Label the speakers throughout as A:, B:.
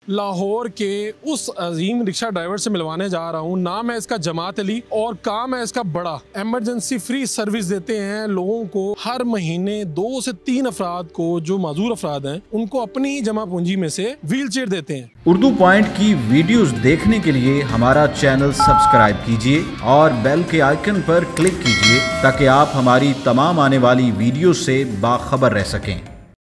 A: लाहौर के उस अजीम rickshaw driver से मिलवाने जा रहा हूँ। नाम है इसका जमात अली और काम है इसका बड़ा। एमरजेंसी फ्री सर्विस देते हैं लोगों को। हर महीने 2 से 3 अफराद को, जो माजूर अफराद हैं, उनको अपनी ही जमा पूंजी में से व्हील चेयर देते हैं।
B: उर्दू पॉइंट की वीडियोस देखने के लिए हमारा चैनल सब्सक्राइब कीजिए और बेल के आइकन पर क्लिक कीजिए ताकि आप हमारी तमाम आने वाली वीडियो से बाखबर रह सकें।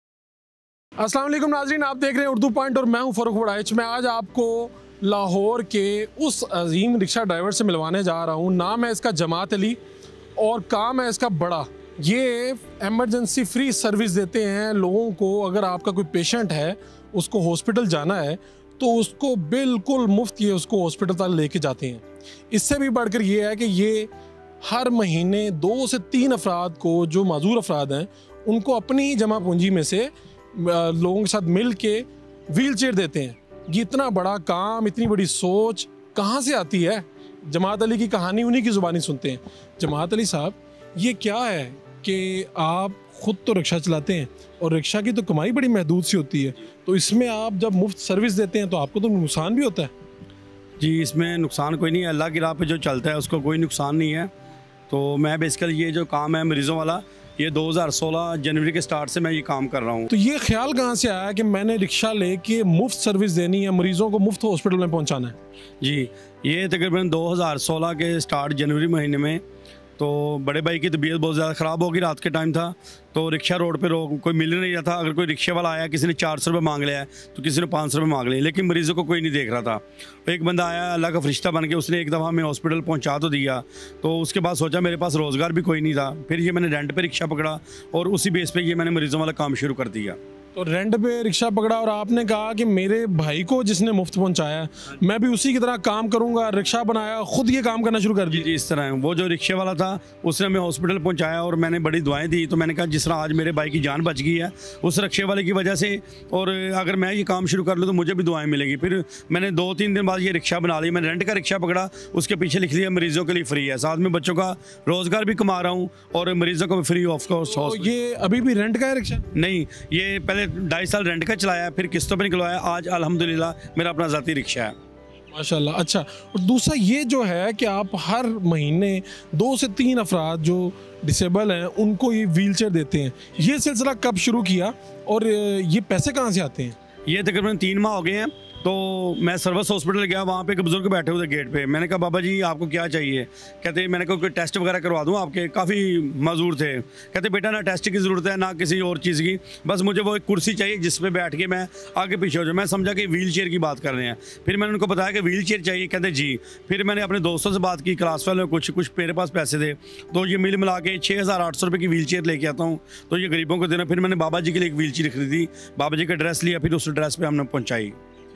A: अस्सलाम वालेकुम नाज़रीन, आप देख रहे हैं उर्दू पॉइंट और मैं हूं फ़ारूक बड़ाइच। मैं आज आपको लाहौर के उस अजीम रिक्शा ड्राइवर से मिलवाने जा रहा हूं। नाम है इसका जमात अली और काम है इसका बड़ा। ये एमरजेंसी फ्री सर्विस देते हैं लोगों को। अगर आपका कोई पेशेंट है, उसको हॉस्पिटल जाना है, तो उसको बिल्कुल मुफ्त ये उसको हॉस्पिटल तक लेके जाते हैं। इससे भी बढ़कर ये है कि ये हर महीने 2 से 3 अफराद को, जो माजूर अफराद हैं, उनको अपनी ही जमा पूंजी में से लोगों के साथ मिल के व्हील चेयर देते हैं। ये इतना बड़ा काम, इतनी बड़ी सोच कहाँ से आती है? जमात अली की कहानी उन्हीं की ज़ुबानी सुनते हैं। जमात अली साहब, ये क्या है कि आप ख़ुद तो रिक्शा चलाते हैं और रिक्शा की तो कमाई बड़ी महदूद सी होती है, तो इसमें आप जब मुफ्त सर्विस देते हैं तो आपको तो नुकसान भी होता है?
C: जी, इसमें नुकसान कोई नहीं है। अल्लाह की राह पे जो चलता है उसको कोई नुकसान नहीं है। तो मैं बेसिकली ये जो काम है मरीज़ों वाला, ये 2016 जनवरी के स्टार्ट से मैं ये काम कर रहा हूँ।
A: तो ये ख्याल कहाँ से आया कि मैंने रिक्शा लेके मुफ्त सर्विस देनी है, मरीजों को मुफ्त हॉस्पिटल में पहुँचाना है? जी,
C: ये तकरीबन 2016 के स्टार्ट जनवरी महीने में, तो बड़े भाई की तबीयत बहुत ज़्यादा ख़राब होगी। रात के टाइम था, तो रिक्शा रोड पे कोई मिल नहीं रहा था। अगर कोई रिक्शे वाला आया, किसी ने 400 रुपये मांग लिया है तो किसी ने 500 रुपये मांग लिए, लेकिन मरीज़ों को कोई नहीं देख रहा था। एक बंदा आया अल्लाह का फरिश्ता बन के, उसने एक दफ़ा हमें हॉस्पिटल पहुंचा तो दिया। तो उसके बाद सोचा मेरे पास रोज़गार भी कोई नहीं था, फिर ये मैंने रेंट पे रिक्शा पकड़ा और उसी बेस पे ये मैंने मरीज़ों वाला काम शुरू कर दिया।
A: तो रेंट पे रिक्शा पकड़ा और आपने कहा कि मेरे भाई को जिसने मुफ्त पहुंचाया, मैं भी उसी की तरह काम करूंगा। रिक्शा बनाया, खुद ये काम करना शुरू कर दिया।
C: जी, इस तरह है। वो जो रिक्शे वाला था उसने हमें हॉस्पिटल पहुंचाया और मैंने बड़ी दुआएं दी। तो मैंने कहा जिस तरह आज मेरे भाई की जान बच गई है उस रिक्शे वाले की वजह से, और अगर मैं ये काम शुरू कर लूँ तो मुझे भी दुआएं मिलेगी। फिर मैंने 2-3 दिन बाद ये रिक्शा बना लिया। मैंने रेंट का रिक्शा पकड़ा, उसके पीछे लिख लिया मरीज़ों के लिए फ्री है। साथ में बच्चों का रोज़गार भी कमा रहा हूँ और मरीज़ों को भी फ्री ऑफ कोर्स।
A: तो ये अभी भी रेंट का है रिक्शा?
C: नहीं, ये पहले 2.5 साल रेंट का चलाया, फिर किस्तों पे निकलवाया। आज अल्हम्दुलिल्लाह मेरा अपना ज़ाती रिक्शा है।
A: माशाल्लाह। अच्छा, और दूसरा ये जो है कि आप हर महीने 2 से 3 अफराद जो डिसेबल हैं उनको ये व्हील चेयर देते हैं। ये सिलसिला कब शुरू किया और ये पैसे कहाँ से आते हैं?
C: ये तकरीबन 3 माह हो गए हैं। तो मैं सर्विस हॉस्पिटल गया, वहाँ पे एक बुजुर्ग बैठे हुए थे गेट पे। मैंने कहा बाबा जी आपको क्या चाहिए? कहते मैंने कहा कोई टेस्ट वगैरह करवा दूँ आपके? काफ़ी मजदूर थे। कहते बेटा ना टेस्ट की ज़रूरत है ना किसी और चीज़ की, बस मुझे वो एक कुर्सी चाहिए जिस पे बैठ के मैं आगे पीछे हो जाऊँ। मैं समझा कि व्हील चेयर की बात कर रहे हैं। फिर मैंने उनको बताया कि व्हील चेयर चाहिए। कहते जी। फिर मैंने अपने दोस्तों से बात की, क्लास वाले कुछ मेरे पास पैसे थे, तो ये मिल मिला के 6,800 रुपये की व्हील चेयर लेके आता हूँ, तो ये गरीबों को देना। फिर मैंने बाबा जी के लिए एक व्हील चेयर खरीदी, बाबा जी का एड्रेस लिया, फिर उस एड्रेस पर हमने पहुँचाई।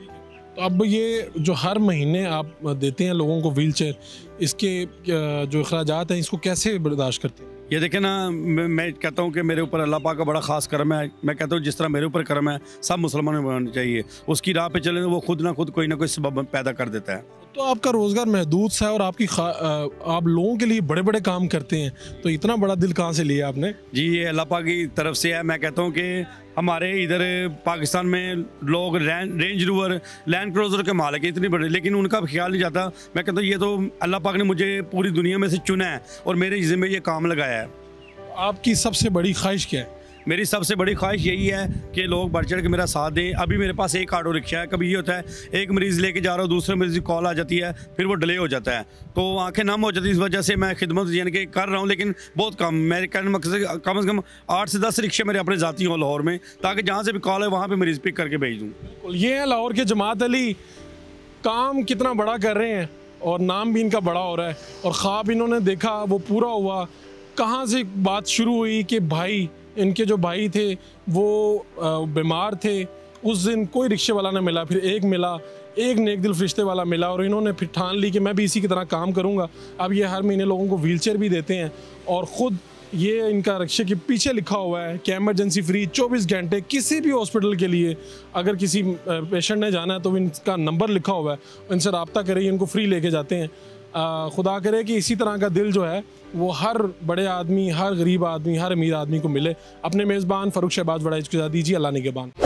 A: तो अब ये जो हर महीने आप देते हैं लोगों को व्हील चेयर, इसके जो अखराजात हैं इसको कैसे बर्दाश्त करते हैं?
C: ये देखें ना, मैं कहता हूँ कि मेरे ऊपर अल्लाह पाक का बड़ा ख़ास करम है। मैं कहता हूँ जिस तरह मेरे ऊपर करम है सब मुसलमानों में होना चाहिए। उसकी राह पे चले तो वो खुद ना खुद कोई ना कोई सबब पैदा कर देता है।
A: तो आपका रोज़गार महदूद सा है और आप लोगों के लिए बड़े बड़े काम करते हैं, तो इतना बड़ा दिल कहाँ से लिया आपने?
C: जी, ये अल्लाह पाक की तरफ से है। मैं कहता हूँ कि हमारे इधर पाकिस्तान में लोग रेंज रोवर, लैंड क्रूज़र के मालिक है इतनी बड़ी, लेकिन उनका ख्याल नहीं जाता। मैं कहता हूँ ये तो अल्लाह पाक ने मुझे पूरी दुनिया में से चुना है और मेरे ज़िम्मे ये काम लगाया है।
A: आपकी सबसे बड़ी ख्वाहिश क्या है?
C: मेरी सबसे बड़ी ख्वाहिश यही है कि लोग बढ़ चढ़ के मेरा साथ दें। अभी मेरे पास एक ऑटो रिक्शा है। कभी ये होता है एक मरीज़ लेके जा रहा हूँ, दूसरे मरीज़ की कॉल आ जाती है, फिर वो डिले हो जाता है, तो आंखें नम हो जाती है। इस वजह से मैं खिदमत यानी कि कर रहा हूँ, लेकिन बहुत कम। मेरे कहने मकसद कम से कम 8 से 10 रिक्शे मेरे अपने ज़ाती हों लाहौर में, ताकि जहाँ से भी कॉल है वहाँ पर मरीज़ पिक करके भेज दूँ।
A: ये है लाहौर के जमात अली। काम कितना बड़ा कर रहे हैं और नाम भी इनका बड़ा हो रहा है और ख्वाब इन्होंने देखा वो पूरा हुआ। कहाँ से बात शुरू हुई कि भाई, इनके जो भाई थे वो बीमार थे। उस दिन कोई रिक्शे वाला ना मिला, फिर एक मिला, एक नेक दिल फरिश्ते वाला मिला और इन्होंने फिर ठान ली कि मैं भी इसी की तरह काम करूँगा। अब ये हर महीने लोगों को व्हील चेयर भी देते हैं और ख़ुद ये इनका रिक्शे के पीछे लिखा हुआ है कि एमरजेंसी फ्री 24 घंटे किसी भी हॉस्पिटल के लिए। अगर किसी पेशेंट ने जाना है तो इनका नंबर लिखा हुआ है, इनसे रब्ता करें, इनको फ्री लेके जाते हैं। खुदा करे कि इसी तरह का दिल जो है वो हर बड़े आदमी, हर गरीब आदमी, हर अमीर आदमी को मिले। अपने मेज़बान फ़ारूक शहबाज बड़ाइच के साथ दीजिए अल्लाह निगहबान।